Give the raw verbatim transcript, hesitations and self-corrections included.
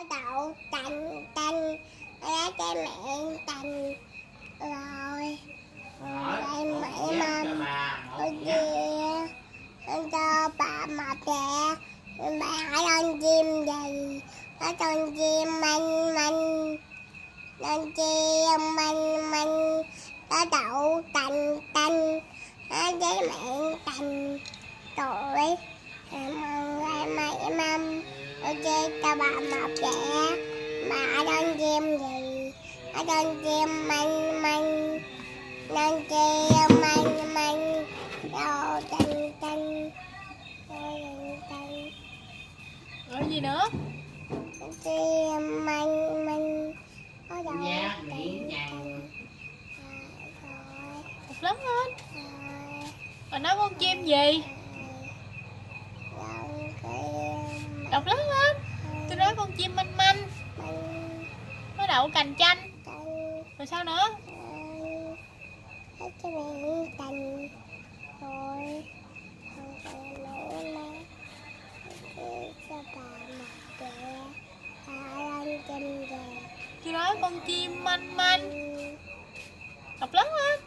đậu tành tành lá trái mẹ tành rồi đây mẹ mâm ở kia con cho bà mập kìa bà hỏi con chim gì nó con chim manh manh con chim manh manh nó đậu tành tành lá trái mẹ tành rồi mong mẹ mâm ok cho bà mập kìa bà con chim gì nó con chim manh manh con chim manh manh đậu tành tành rồi gì nữa? Chim manh manh có đậu Nhát miệng nhằn. Đọc lớn lên. Bà nói con chim gì? Đọc lớn lên. Tôi nói con chim manh manh nó đậu cành chanh. Rồi sao nữa? Cái miệng tành rồi cho bà mập kìa bà lên chim kìa Tôi nói con chim manh manh. Đọc lớn lên.